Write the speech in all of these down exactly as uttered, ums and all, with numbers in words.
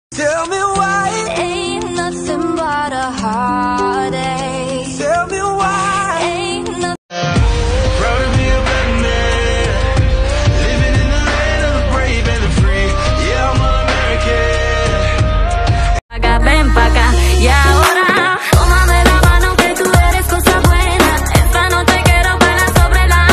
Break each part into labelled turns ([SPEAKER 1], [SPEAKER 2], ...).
[SPEAKER 1] Tell me why it ain't nothing but a heartache. Tell me why ain't nothing. Proud to be a black man, living in the land of the brave and the free. Yeah, I'm all American.
[SPEAKER 2] Acá, ven pa' acá y ahora tómame la mano que tú eres cosa buena. Esta noche quiero bailar sobre la.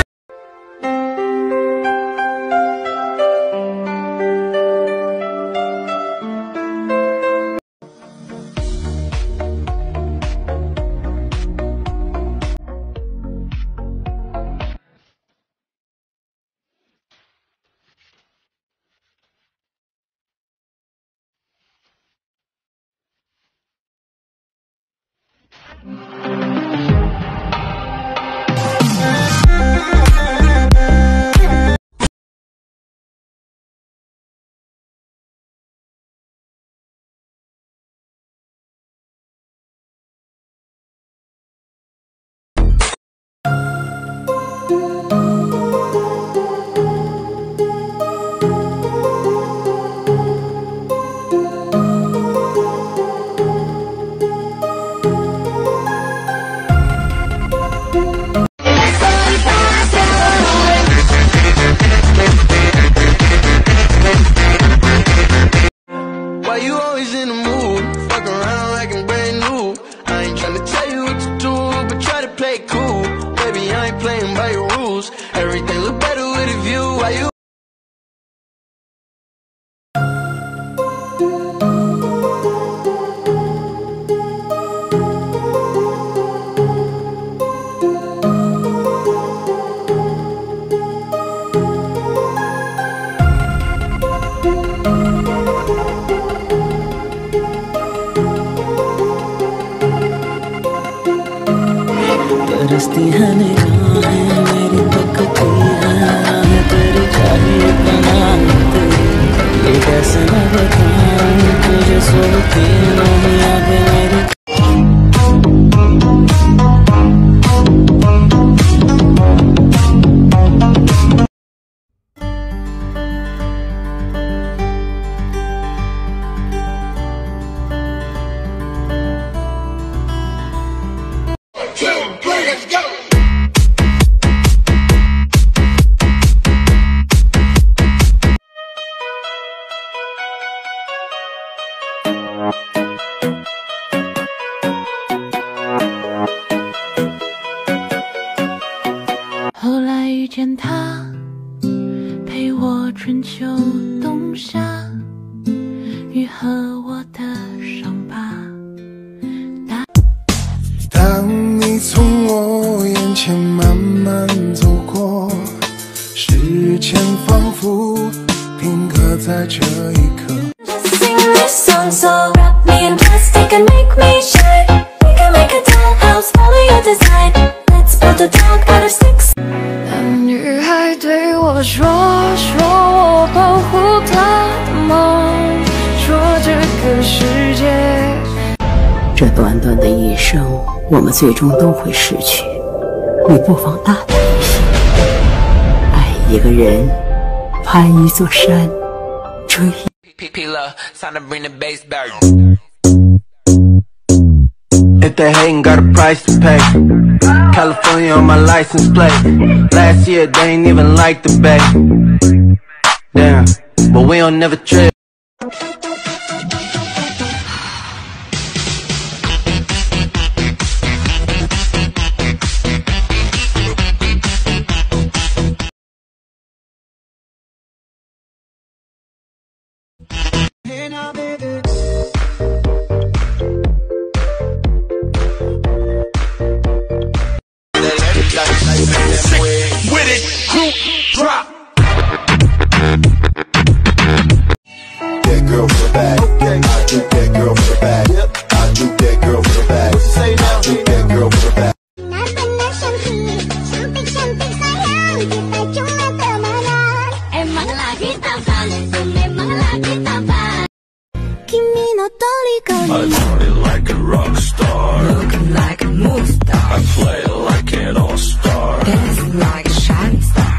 [SPEAKER 1] Why you always in the mood? Fuck around like I'm brand new. I ain't tryna tell you what to do, but try to play it cool. Baby, I ain't playing by your rules. Everything look better with a view. Why you?
[SPEAKER 3] बरसती है निगाहें मेरी तकती है राहें तेरी चाहिए बनाम तेरी ये कैसे मैं बताऊं तुझे सोती नहीं यादें मेरी
[SPEAKER 1] Let's go!
[SPEAKER 2] 后来遇见他，陪我春秋冬夏，愈合我的伤疤。
[SPEAKER 4] 当你从我眼前慢慢走过，时间仿佛定格在这一刻。
[SPEAKER 2] Sing this song, so wrap me in plastic and make me shine. We can make a dollhouse, follow your design. Let's build a dog out of sticks. 女孩对我说，说我保护她的梦，说这个世界。
[SPEAKER 3] 这短短的一生，我们最终都会逝去。你不妨大胆一些，爱一个人，攀一座山，追。
[SPEAKER 1] If they hatin', got a price to pay. California on my license plate. Last year they ain't even like the Bay. Damn, but we don't never trip. With it, group drop.
[SPEAKER 4] That girl for the bag. Okay. I do that girl for the bag. Yep. I do that girl for the bag. What you say now? I do that girl for the bag.
[SPEAKER 5] I party like a rock star,
[SPEAKER 2] Looking like a movie star,
[SPEAKER 5] I play like an all-star,
[SPEAKER 2] dancing like a shining star.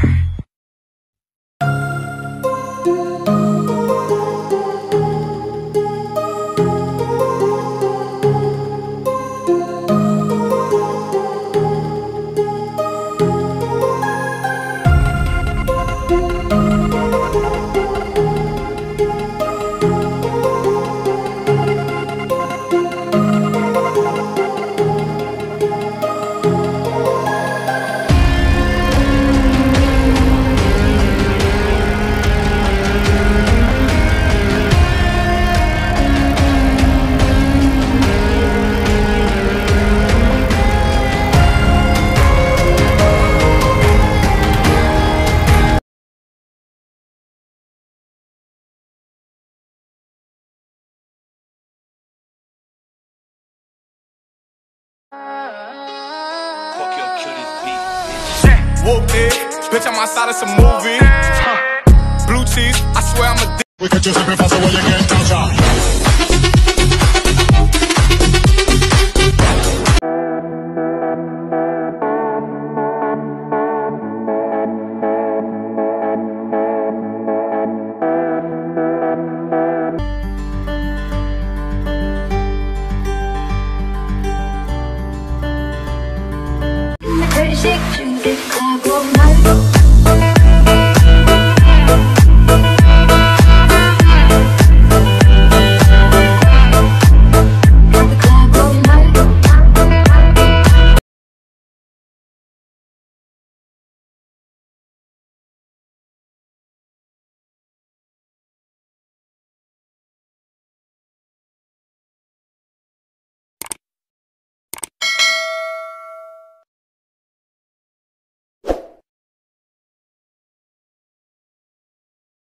[SPEAKER 6] whooped it. Bitch, I'm outside of some movie. Huh. Blue cheese, I swear I'm a dick.
[SPEAKER 7] We could just be faster when you get down.